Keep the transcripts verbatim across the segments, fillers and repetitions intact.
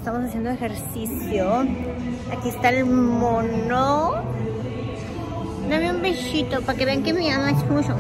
estamos haciendo ejercicio. Aquí está el mono. Dame un besito para que vean que me amas mucho.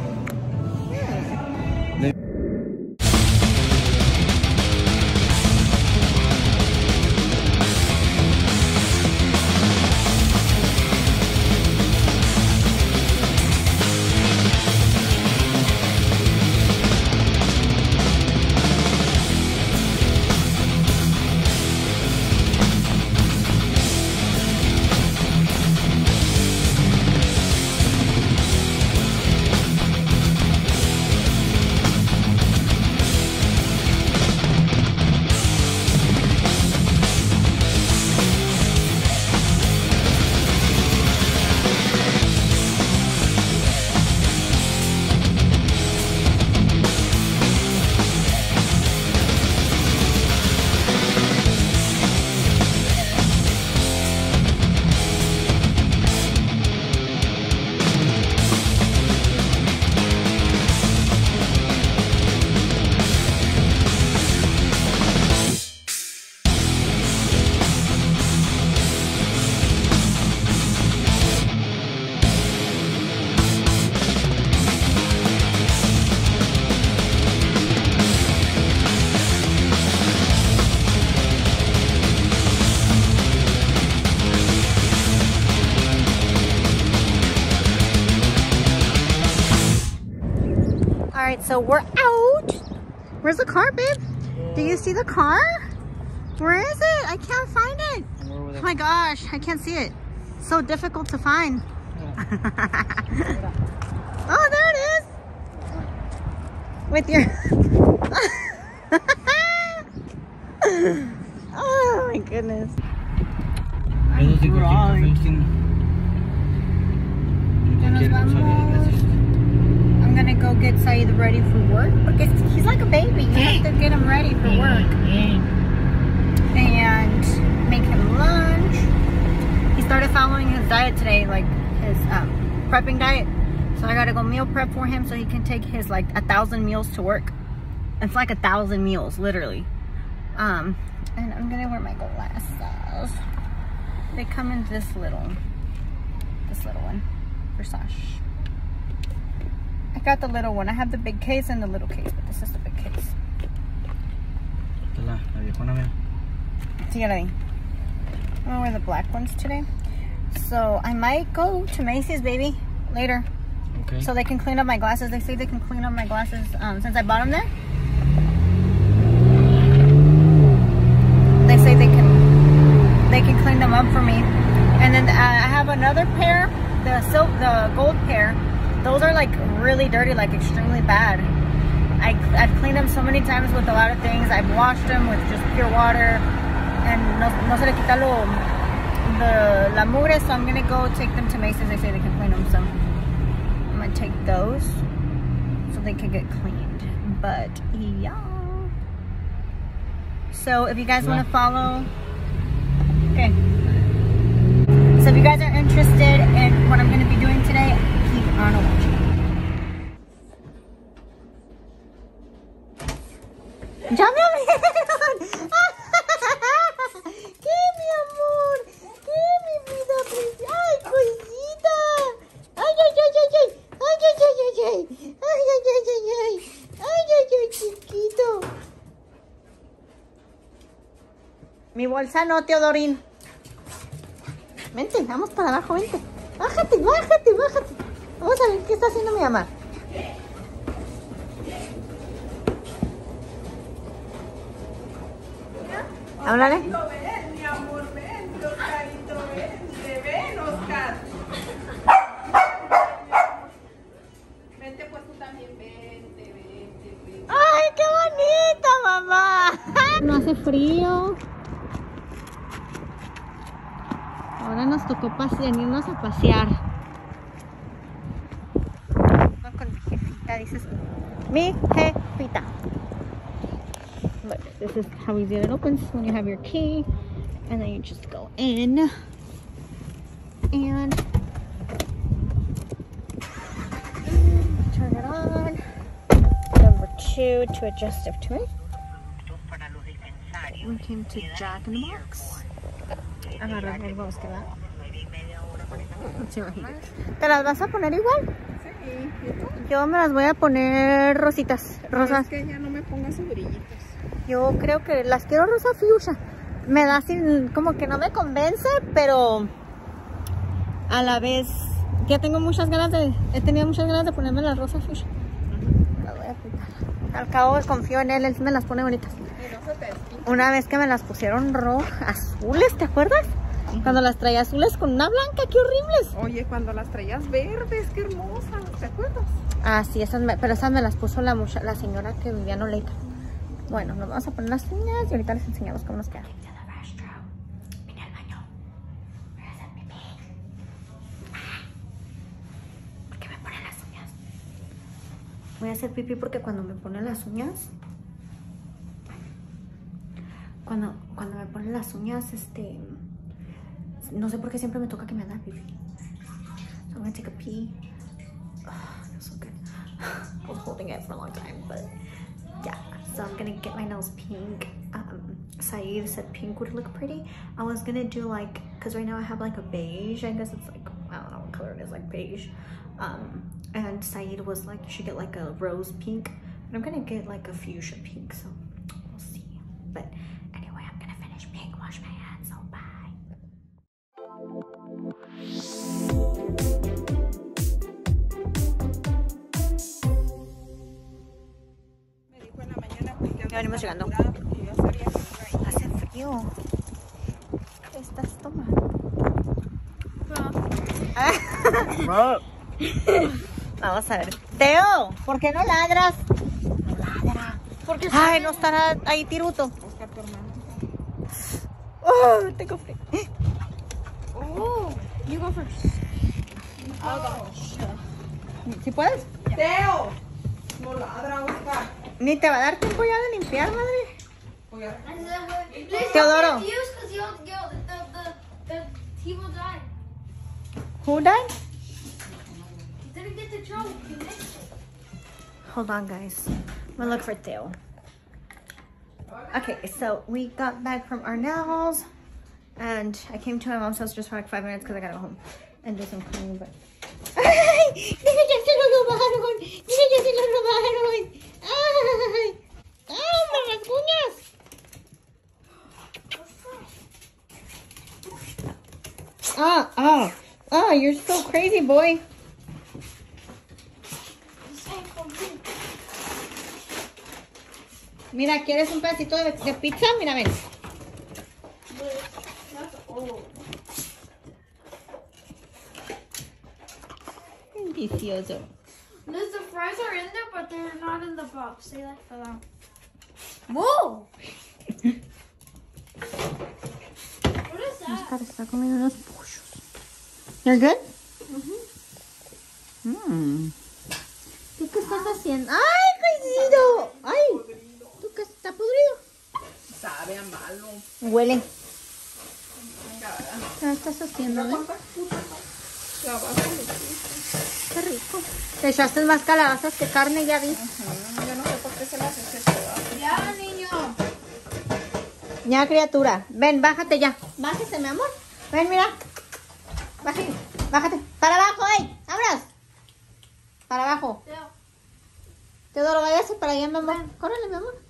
Alright, so we're out. Where's the car, babe? Do you see the car? Where is it? I can't find it. Oh my gosh, I can't see it. So difficult to find. Oh, there it is. With your... Oh my goodness. I'm gonna go get Saeed ready for work because he's like a baby. You have to get him ready for work and make him lunch. He started following his diet today, like his um, prepping diet. So I gotta go meal prep for him so he can take his like a thousand meals to work. It's like a thousand meals, literally. Um, and I'm gonna wear my glasses. They come in this little, this little one, Versace. I got the little one. I have the big case and the little case, but this is the big case. Sí, ya la vi. I'm gonna wear the black ones today. So I might go to Macy's, baby, later. Okay. So they can clean up my glasses. They say they can clean up my glasses um, since I bought them there. They say they can they can clean them up for me. And then uh, I have another pair, the silk, the gold pair. Those are like really dirty, like extremely bad. I, I've cleaned them so many times with a lot of things. I've washed them with just pure water. And no, no se le quita lo, the, la mugre, so I'm gonna go take them to Macy's. They say they can clean them, so I'm gonna take those so they can get cleaned. But yeah. So if you guys want to follow, okay. So if you guys are interested in what I'm gonna be doing today, keep on watching. ¡Ya me abrieron! ¡Qué, mi amor! ¡Qué, mi vida preciosa! ¡Ay, cosita! ¡Ay, ay, ay, ay, ay! ¡Ay, ay, ay, ay, ay! ¡Ay, ay, ay, ay, ay! ¡Ay, ay, ay, chiquito! Mi bolsa no, Teodorín. Vente, vamos para abajo, vente. Bájate, bájate, bájate. Vamos a ver qué está haciendo mi mamá. Háblale. Ven, mi amor, ven, Oscarito, ven, ven, Oscar. Vente, pues tú también, vente, vente, vente. ¡Ay, qué bonito, mamá! No hace frío. Ahora nos tocó venirnos a pasear. No con mi jefita, dices mi jefita. But this is how easy it opens when you have your key, and then you just go in and turn it on. Number two, to adjust it to it. we came to Jack in the Box. Agarrar el bosque, ¿verdad? ¿Te las vas a poner igual? Sí, ¿y tú? Yo me las voy a poner rositas, rosas. Es que ya no me pongas brillitos. Yo creo que las quiero rosa fuchsia. Me da sin, como que no me convence, pero a la vez ya tengo muchas ganas de, he tenido muchas ganas de ponerme las rosas fuchsia. Las voy a aplicar. Al cabo confío en él, él me las pone bonitas. Y no se te esquina. Una vez que me las pusieron rojas, azules, ¿te acuerdas? Cuando las traía azules con una blanca, qué horribles. Oye, cuando las traías verdes, qué hermosas, ¿te acuerdas? Ah, sí, esas me, pero esas me las puso la, mucha, la señora que vivía en Oleita. Bueno, nos vamos a poner las uñas y ahorita les enseñamos cómo nos queda. Vine al baño. Voy a hacer pipí. ¿Por qué me ponen las uñas? Voy a hacer pipí porque cuando me ponen las uñas... Cuando, cuando me ponen las uñas, este... no sé por qué siempre me toca que me hagan pipí. So I'm gonna take a pee. Oh, feels so good. I was holding it for a long time, but yeah. So I'm gonna get my nails pink. Um, Saeed said pink would look pretty. I was gonna do like, cause right now I have like a beige. I guess it's like, I don't know what color it is, like beige. Um, and Saeed was like, you should get like a rose pink. But I'm gonna get like a fuchsia pink, so we'll see. But anyway, I'm gonna finish pink, wash my hands, so bye. Me dijo en la mañana pues, que Ya venimos llegando. porque yo estaría ahí. Hace frío. ¿Qué estás tomando? Vamos a ver. Teo, ¿por qué no ladras? No ladra. Porque ay, no estará ahí Tiruto. Busca a tu hermano. Oh, tengo frío. Oh, you go first. ¿Sí puedes? Teo, no ladra, Oscar. Ni te va a dar tiempo ya de limpiar, madre. Oye, Teodoro. He will die. Who died? He didn't get the joke. He missed it. Hold on, guys. I'm gonna look for Theo. Okay, so we got back from our nails, and I came to my mom's house just for like five minutes because I gotta go home and do some cleaning. But ay, mira, ya se lo robaron. Mira, ya se lo robaron. Ay, ay, me rasguñas. Ah, ah, ah, you're so crazy, boy. Mira, ¿quieres un pedacito de, de pizza? Mira, ven. Vicioso. Liz, the fries are in there, but they're not in the box. They like fell out. Whoa! What is that? Oscar está comiendo unos pollos. They're good? Mm. ¿Tú qué estás haciendo? ¡Ay, coincido! ¡Ay! ¿Tú qué está podrido? sabe a malo. Huele. Venga, ¿Qué estás haciendo? ¿Eh? Calabaza le puse. Qué rico. Te echaste más calabazas que carne, ya vi. Ajá, yo no sé por qué se las eché todas. Ya, niño. Ya, criatura. Ven, bájate ya. Bájese, mi amor. Ven, mira. Bájate. Bájate. Para abajo, ey. ¡Vámonos! Para abajo. Teo. Teodoro, váyase para allá, mi amor. Córrele, mi amor.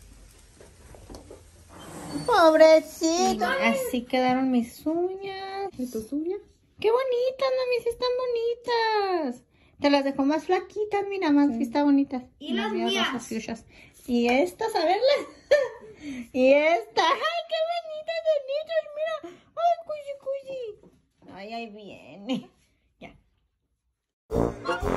Pobrecito. Así quedaron mis uñas. ¿Y tus uñas? ¡Qué bonitas, mami! Sí están bonitas. Te las dejó más flaquitas, mira, más sí, están bonitas. Y las mías. Fuchsias. Y estas, a verlas. Y esta. ¡Ay, qué bonitas de niños! Mira. ¡Ay, cuyi, cuyi! Ay, ahí viene. Ya.